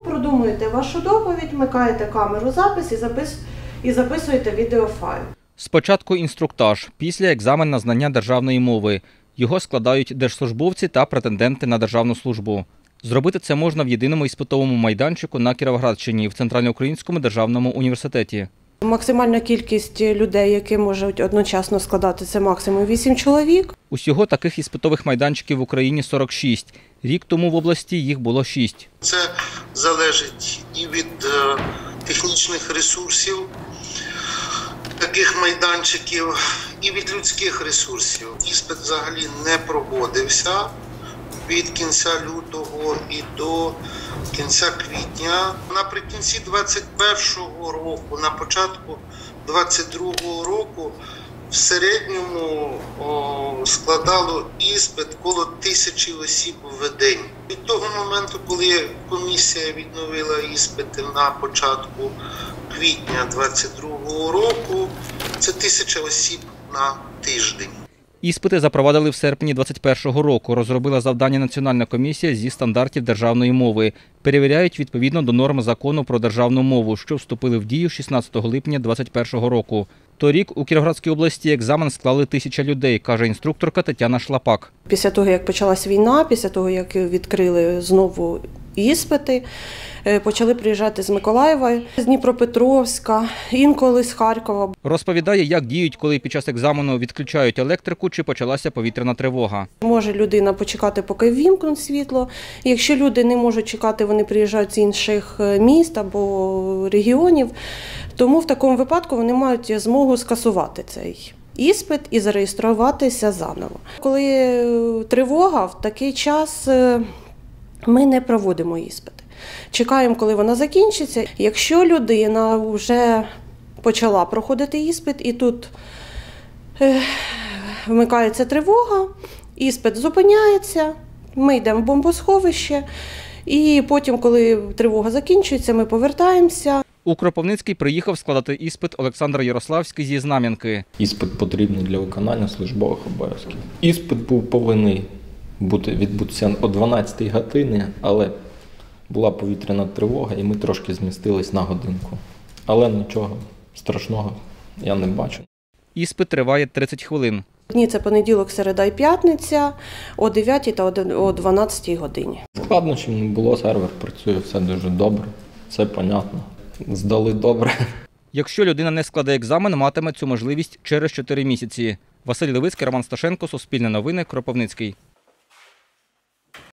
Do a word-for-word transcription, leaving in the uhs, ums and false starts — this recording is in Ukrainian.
Продумуєте вашу доповідь, вмикаєте камеру запис і, запис... і записуєте відеофайл. Спочатку інструктаж, після екзамен на знання державної мови. Його складають держслужбовці та претенденти на державну службу. Зробити це можна в єдиному іспитовому майданчику на Кіровоградщині в Центральноукраїнському державному університеті. Максимальна кількість людей, які можуть одночасно складати, це максимум вісім чоловік. Усього таких іспитових майданчиків в Україні сорок шість. Рік тому в області їх було шість. Це залежить і від е, технічних ресурсів таких майданчиків, і від людських ресурсів. Іспит взагалі не проводився від кінця лютого і до кінця квітня. Наприкінці двадцять першого року, на початку двадцять другого року в середньому о, складало іспит коло тисячі осіб в день. Від того моменту, коли комісія відновила іспити на початку квітня двадцять другого року, це тисяча осіб на тиждень. Іспити запровадили в серпні двадцять першого року. Розробила завдання Національна комісія зі стандартів державної мови. Перевіряють відповідно до норм Закону про державну мову, що вступили в дію шістнадцятого липня двадцять першого року. Торік у Кіровоградській області екзамен склали тисяча людей, каже інструкторка Тетяна Шлапак. Після того, як почалась війна, після того, як відкрили знову іспити, почали приїжджати з Миколаєва, з Дніпропетровська, інколи з Харкова. Розповідає, як діють, коли під час екзамену відключають електрику чи почалася повітряна тривога. Може людина почекати, поки ввімкнуть світло. Якщо люди не можуть чекати, вони приїжджають з інших міст або регіонів, тому в такому випадку вони мають змогу скасувати цей іспит і зареєструватися заново. Коли тривога, в такий час ми не проводимо іспити. Чекаємо, коли вона закінчиться. Якщо людина вже почала проходити іспит і тут е, вмикається тривога, іспит зупиняється, ми йдемо в бомбосховище і потім, коли тривога закінчується, ми повертаємося. У Кропивницький приїхав складати іспит Олександр Ярославський зі Знам'янки. Іспит потрібний для виконання службових обов'язків. Іспит був повинен бути, відбутися о дванадцятій годині, але була повітряна тривога і ми трошки змістились на годинку. Але нічого страшного я не бачу. Іспит триває тридцять хвилин. Дні – це понеділок, середа і п'ятниця о дев'ятій та о дванадцятій годині. Складнощів не було, сервер працює, все дуже добре, все понятно. Здали добре. Якщо людина не складе екзамен, матиме цю можливість через чотири місяці. Василь Левицький, Роман Сташенко, Суспільне новини, Кропивницький.